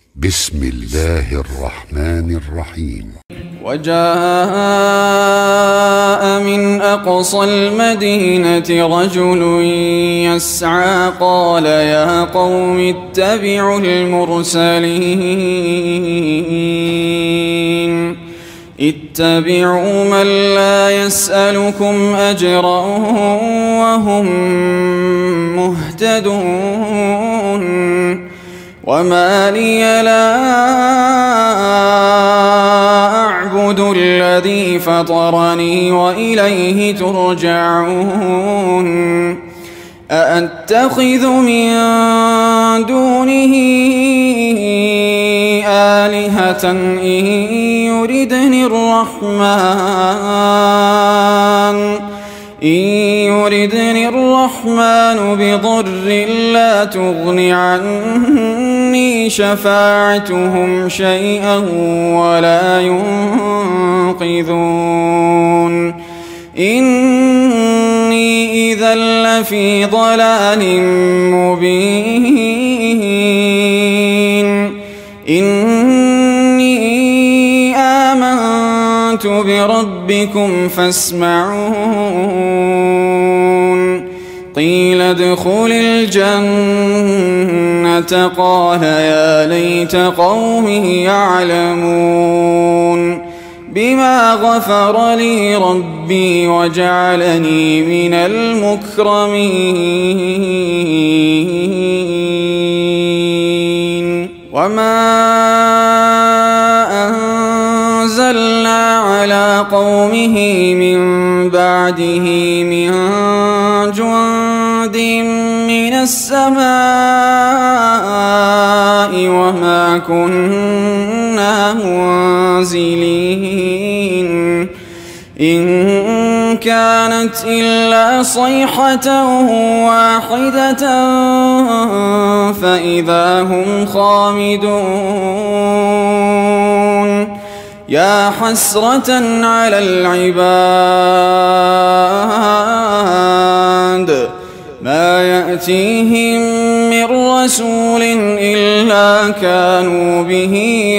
بسم الله الرحمن الرحيم. وجاء من أقصى المدينة رجل يسعى قال يا قوم اتبعوا المرسلين اتبعوا من لا يسألكم أجرا وهم مهتدون. وما لي لا أعبد الذي فطرني وإليه ترجعون. أأتخذ من دونه آلهة إن يردني الرحمن بضر لا تغن عني شفاعتهم شيئا ولا ينقذون. إني إذا لفي ضلال مبين. إني آمنت بربكم فاسمعون. قيل ادخل الجنة قال يا ليت قومي يعلمون بما غفر لي ربي وجعلني من المكرمين. وما أنزلنا على قومه من بعده من جند من السماء وما كنا منزلين. إن كانت إلا صيحة واحدة فإذا هم خامدون. يا حسرة على العباد ما يأتيهم من رسول إلا كانوا به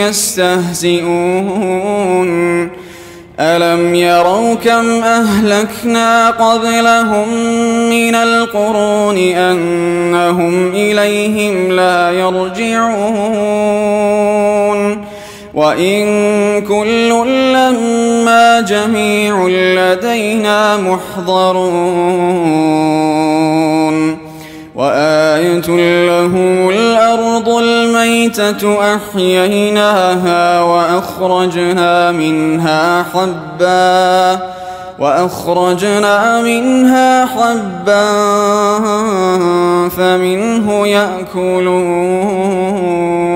يستهزئون. ألم يروا كم أهلكنا قبلهم من القرون أنهم إليهم لا يرجعون. وإن كل لما جميع لدينا محضرون. وآية لهم الأرض الميتة أحييناها وأخرجنا منها حبا فمنه يأكلون.